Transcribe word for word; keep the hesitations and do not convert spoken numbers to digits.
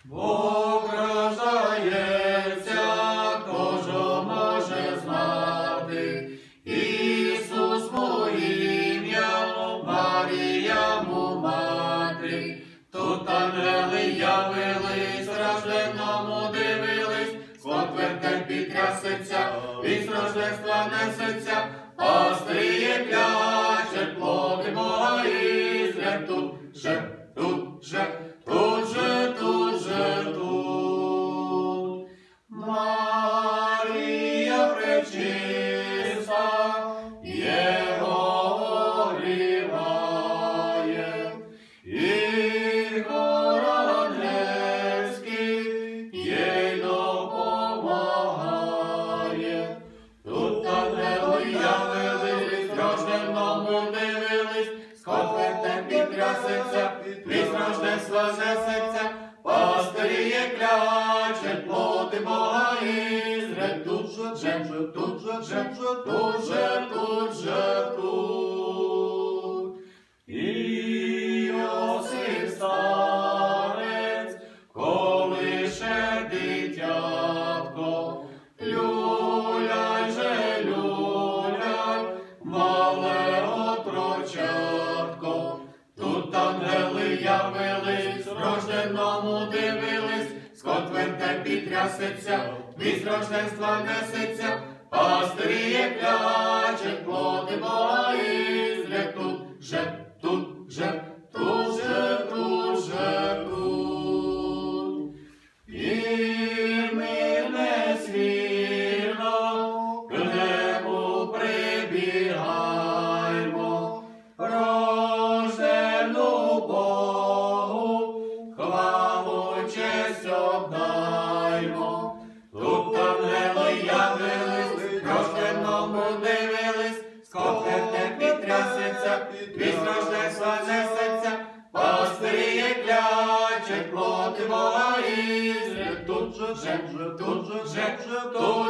Бог рождається, хто ж може знати, Ісус моє ім'я, Марія му мати. Тут ангели явились, рожденому дивились, склад вертеп підтрясеться, вість рождества несеться, пастирі клячуть, плоди Бога ізрять. Тут же, тут же, тут же, тут же, тут. Марія пречиста, Його огріває, і хор ангельський їй допомагає. Тут ангели явились, рожденому дивились, склад вертеп підтрясеться, вість рождества несеться, пастирі клячуть, плоди Бога ізрять. Тут же, тут же, тут же, тут же, тут же, тут. І Йосип старець, коли ще дитятко, люляй же, люляй, мале отрочатко. Тут ангели явились, рожденому дивились, склад вертеп підтрясеться, вість рождества несеться, пастирі клячуть, плоди Бога ізрять. Тут же, тут же, тут же, тут же, тут. І ми несвірно к небу прибігаймо, рождену Богу хвалу честь отдаймо. Тут ангели явились, рожденому дивились, склад вертеп підтрясеться, вість рождества несеться, пастирі клячуть, плоди Бога ізрять. Тут же, тут же, тут же, тут